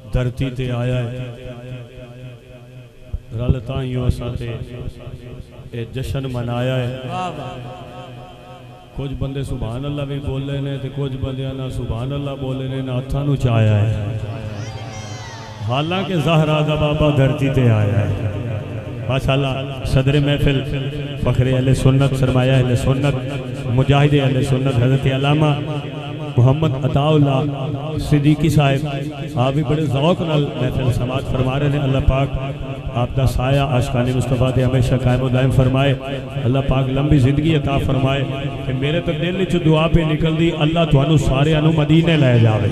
دھرتی تے آیا ہے رل تائیوں اساں تے اے جشن منایا ہے کچھ بندے سبحان اللہ بھی بولے نے تے کچھ بندے نہ سبحان اللہ بولے نے نہ ہتھاں نو چایا ہے حالانکہ زہرا دا بابا دھرتی تے آیا ہے ماشاءاللہ صدر محفل فخر اہل سنت سرمایہ اہل سنت مجاہد اہل سنت حضرت علامہ محمد عطا اللہ صدیقی صاحب آپ بھی بڑے ذوق نال محفل سماعت فرما رہے ہیں اللہ پاک آپ دا سایہ عاشقان مصطفیٰ دے ہمیشہ قائم و دائم فرمائے اللہ پاک لمبی زندگی عطا فرمائے کہ میرے تو دل وچ دعا پہ نکل دی اللہ تانوں سارے انو مدینے لے جاوے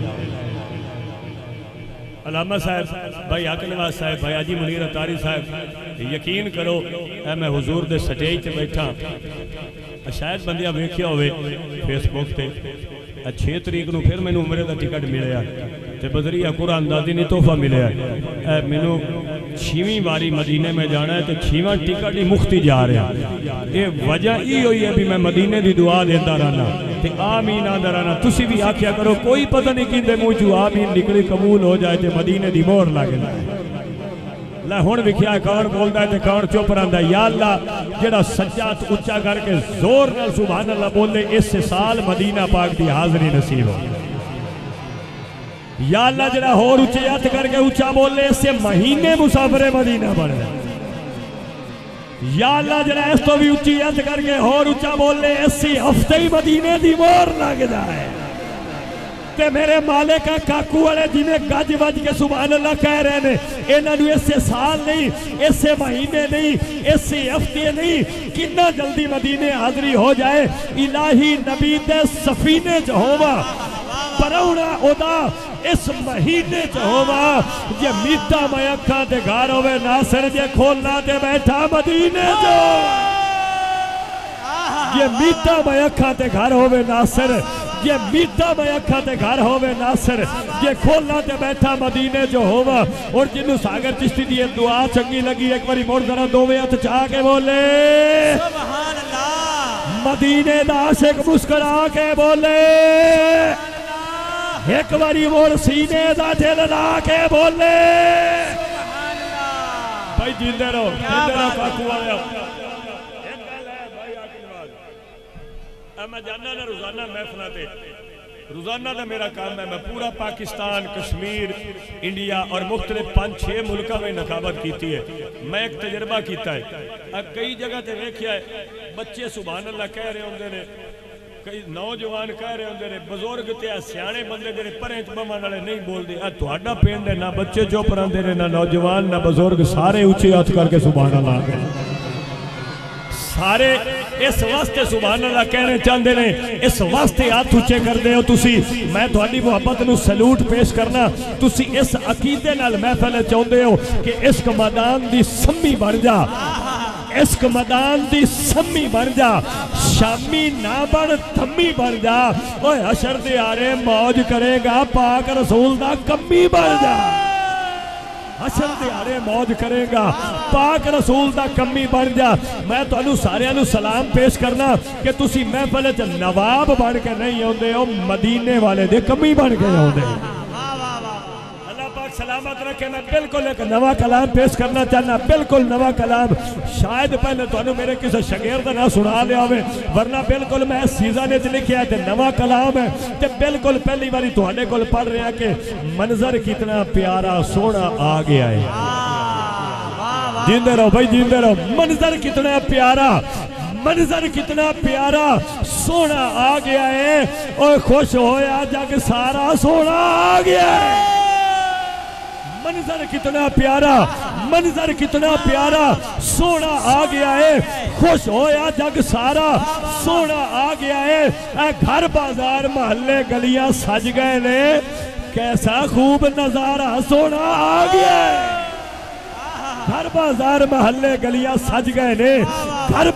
علامہ صاحب بھائی حق نواز صاحب بھائی حاجی منیر اتاری صاحب یقین کرو اے میں حضور دے سٹیج تے بیٹھا شاید بندیاں ویکھیا ہوئے فیس بک تے 6 تاریخ نو پھر مینوں عمرے دا ٹکٹ ملیا تے بذریعہ قرآن دادی نے تحفہ ملیا اے مینوں 6ویں باری مدینے میں جانا ہے تے 6واں ٹکٹ ہی مفتی جا رہا یہ وجہ ہی ہوئی ہے بھی میں مدینے دی دعا دیتا رہنا تے آمین آدھا رہنا تسی بھی آکھیا کرو کوئی پتہ نہیں کیندے منہ چوں آمین نکلی قبول ہو جائے تے مدینے دی مہر لگ جائے اللہ ہون وکھیا کون بولدا ہے تے کون چپ رہندا ہے یا اللہ جڑا سجاد اونچا کر کے زور نال سبحان اللہ بولے اس سال مدینہ پاک دی حاضری نصیب ہو یا اللہ جڑا ہور اونچے ہاتھ کر کے اونچا بولے اس سے مہینے مسافر مدینہ بن جائے یا اللہ جڑا اس تو بھی اونچی ہاتھ کر کے ہور اونچا بولے اس سے ہفتے ہی مدینے دی مہر لگ جائے تے میرے مالک کاکو والے جنہیں گج وج کے سبحان اللہ کہہ رہے ہیں انہاں نوں اس سے سال نہیں اس سے مہینے نہیں اس سے ہفتے نہیں کتنا جلدی مدینے حاضری ہو جائے الہی نبی دے سفینے چ ہووا پرونا ادا اس مہینے چ ہووا جے میٹھا میں اکھاں تے گھر ہوے ناصر جے کھولنا تے بیٹھا مدینے جو یہ میٹھا میں اکھاں تے گھر ہوے ناصر یہ میٹھا میں اکھاں تے گھر ہوے ناصر یہ کھولنا تے بیٹھا مدینے جو ہوا اور جنہوں ساگر چشتی دی دعا چنگی لگی ایک باری موڑ ذرا دوویں ہاتھ چاہ کے بولے سبحان اللہ مدینے دا عاشق مسکرا کے بولے ایک باری موڑ سینے دا دل لا کے بولے سبحان اللہ بھائی جیندے رہو کاکو والے میں جاننا نہ روزانہ محفلہ تے روزانہ دا میرا کام ہے میں پورا پاکستان کشمیر انڈیا اور مختلف 5-6 ملکہ میں نقابت کیتی ہے میں ایک تجربہ کیتا ہے کئی جگہ تے دیکھیا ہے بچے سبحان اللہ کہہ رہے ہوندے نے کئی نوجوان کہہ رہے ہوندے نے بزرگ تے سیانے بندے جڑے پرینچ بمان والے نہیں بول دے تہاڈا پینڈ ہے نہ بچے چپ رہندے نے نہ نوجوان نہ بزرگ سارے اونچے ہاتھ کر کے سبحان اللہ کہہ سارے اس واسطے سبحان اللہ کہنے چاہندے نے اس واسطے ہاتھ اونچے کر دے ہو تسی میں تہاڈی محبت نو سلوٹ پیش کرنا تسی اس عقیدے نال محفل چاہندے ہو کہ عشق میدان دی سمی بن جا عشق میدان دی سمی بن جا شامی نہ بن تھمی بن جا اوے حشر دے آرے موج کرے گا پاک رسول دا کمی بن جا حشر دیارے موج کرے گا پاک رسول دا کمی بن جا میں تو انہوں سارے انہوں سلام پیش کرنا کہ تسی محفل چ نواب بن کے نہیں ہوندے ہو مدینے والے دے کمی بن کے ہوندے اللہ پاک سلامت رکھے میں بالکل ایک نوا کلام پیش کرنا چاہنا بالکل نوا کلام شاید پہلے تو انہوں میرے کسی شگیر دا نہ سنا لیا ہوئے ورنہ بالکل میں سیزانے چ لکھیا ہے نوا کلام ہے تے بالکل پہلی باری تو ہنے کل پڑھ رہے ہیں کہ منظر کتنا پیارا سونا آ گیا ہے جیندے رہو بھائی جیندے رہو منظر کتنا پیارا منظر کتنا پیارا سونا آ گیا ہے اور خوش ہویا جگ سارا سونا آ گیا ہے منظر کتنا پیارا منظر کتنا پیارا سونا آ گیا ہے خوش ہویا جگ سارا سونا آ گیا ہے اے گھر بازار محلے گلیاں سج گئے نے کیسا خوب نظارہ سونا آ گیا ہے گھر بازار محلے گلیاں سج گئے نے گھر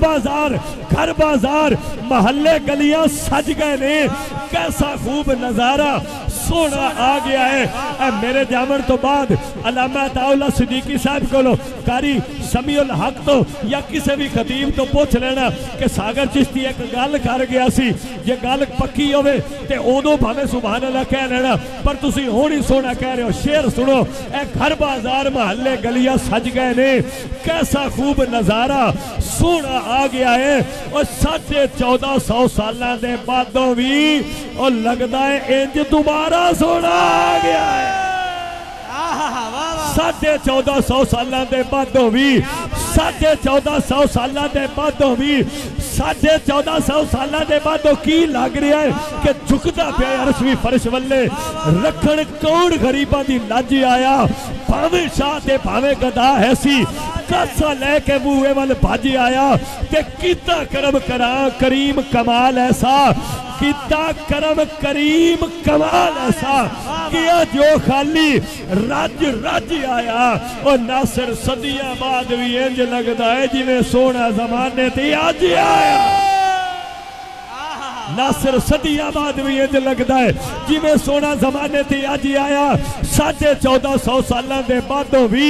بازار محلے گلیاں سج گئے نے کیسا خوب نظارہ سونا آ گیا ہے۔ اے میرے جامن تو بعد علامہ عطاءاللہ صدیقی صاحب کو لو قاری سمیع الحق تو یا کسی بھی خطیب تو پوچھ لینا کہ ساگر چشتی ایک گل کر گیا سی، یہ گل پکی ہوئے تے اودوں بھاویں سبحان اللہ کہہ لینا، پر تسی ہونی سونا کہہ رہے ہو۔ شعر سنو، اے گھر بازار محلے گلیاں سج گئے نے، کیسا خوب نظارہ سونا آ گیا ہے۔ اور 1450 سالاں دے بعدوں بھی اور لگدا ہے انج دوبارہ سونا آ گیا ہے۔ 1450 سالاں دے بعدوں بھی 1450 سالاں دے بعدوں بھی 1450 سالاں دے بعدوں کی لگ رہا ہے کہ جھکدا پیا عرشوی فرش ولے رکھن کون غریباں دی لج آیا، بھاویں شاہ تے بھاویں گدا ہے سی، کاسا لے کے بوئے وال بھج آیا تے کیتا کرم کریم کمال ایسا، کیتا کرم کریم کمال ایسا کیا جو خالی رج رج آیا۔ اور ناصر صدیاں بعد بھی انج لگدا ہے جی میں سونا زمانے تے آج آیا۔ ناصر صدیاں بعد بھی انج لگدا ہے جی میں سونا زمانے تے آج آیا۔ 1450 سالاں دے بعدوں بھی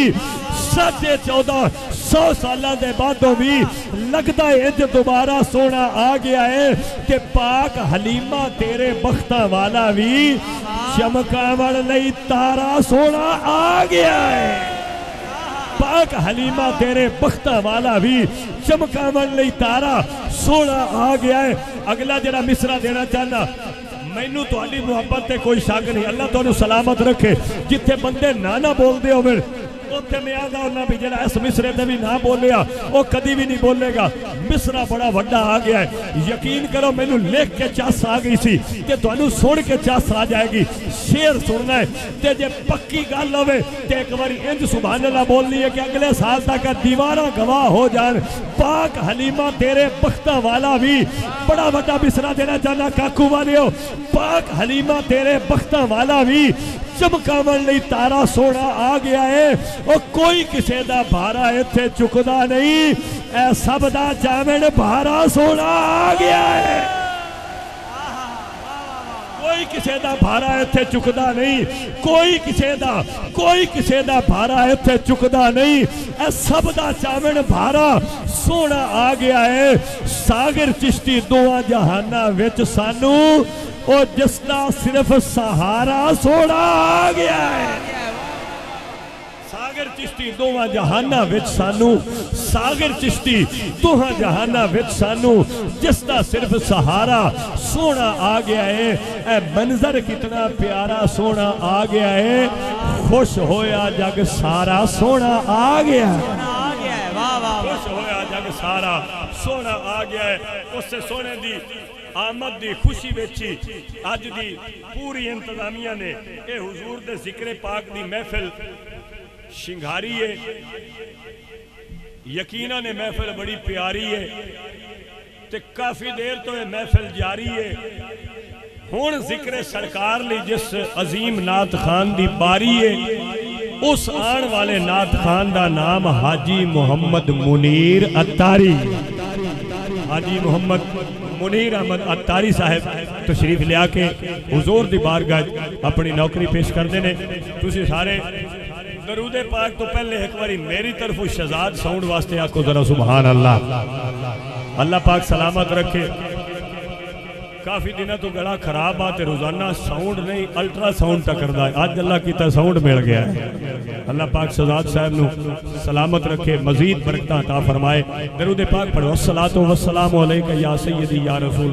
1450 سالاں دے بعدوں بھی لگدا ہے انج دوبارہ سونا آ گیا ہے کہ پاک حلیمہ تیرے بختہ والا بھی چمکاون لئی تارا سونا آ گیا ہے۔ پاک حلیمہ تیرے بختہ والا بھی چمکاون لئی تارا سونا آ گیا ہے۔ اگلا جڑا مصرع دینا چاہنا، مینوں تہاڈی محبت تے کوئی شک نہیں، اللہ تانوں سلامت رکھے۔ جتھے بندے نہ بول دے ہوئے اوتھے میں آدھا ہونا بھی جڑا اس مصرے دے بھی نہ بولیا وہ کدی بھی نہیں بولے گا۔ مصرع بڑا وڈا آ گیا ہے، یقین کرو مینوں لکھ کے چاس آ گئی سی تے تانوں سن کے چاس آ جائے گی۔ شعر سننا ہے تے جے پکی گل ہوے تے ایک باری انج سبحان اللہ بولنی ہے کہ اگلے سال تک دیواراں گواہ ہو جان۔ پاک حلیمہ تیرے بختہ والا بھی بڑا وڈا مصرع دینا چاہنا کاکو والیو، پاک حلیمہ تیرے بختہ والا بھی چمکاون لئی تارا سونا آ گیا ہے۔ اور کوئی کسے دا بھارا ایتھے چکدا نہیں، اے سب دا جامن بھارا سونا آ گیا ہے۔ کوئی کسے دا بھارا ایتھے چکدا نہیں، کوئی کسے دا بھارا ایتھے چکدا نہیں، اے سب دا جامن بھارا سونا آ گیا ہے۔ ساگر چشتی دوہاں جہاناں وچ سانو اور جس دا صرف سہارا سونا آ گیا ہے۔ ساگر چشتی دوہاں جہاناں وچ سانو، ساگر چشتی دوہاں جہاناں وچ سانو جس دا صرف سہارا سونا آ گیا ہے۔ اے منظر کتنا پیارا سونا آ گیا ہے، خوش ہویا جگ سارا سونا آ گیا ہے۔ خوش ہویا جگ سارا سونا آ گیا ہے۔ اس سے سونے دی آمد دی خوشی ویچی آج دی پوری انتظامیہ نے اے حضور دے ذکر پاک دی محفل شنگھاری ہے۔ یقیناً محفل بڑی پیاری ہے تے کافی دیر تو یہ محفل جاری ہے۔ ہون ذکر سرکار لی جس عظیم نعت خان دی باری ہے، اس آن والے نعت خان دا نام حاجی محمد منیر عطاری، حاجی محمد منیر احمد عطاری صاحب تشریف لیا کے حضور دی بارگاہ اپنی نوکری پیش کر دینے۔ تسی سارے درود پاک تو پہلے ایک باری میری طرف شہزاد ساؤنڈ واسطے آکو ذرا سبحان اللہ۔ اللہ پاک سلامت رکھے۔ کافی دنہ تو گڑا خراب آتے، روزانہ ساؤنڈ نہیں الٹرا ساؤنڈ ٹکر دا ہے، آج اللہ کی تا ساؤنڈ مل گیا ہے۔ اللہ پاک شہزاد صاحب نو سلامت رکھے، مزید برکتہ عطا فرمائے۔ درود پاک پڑھو، الصلاۃ والسلام علیکہ یا سیدی یا رسول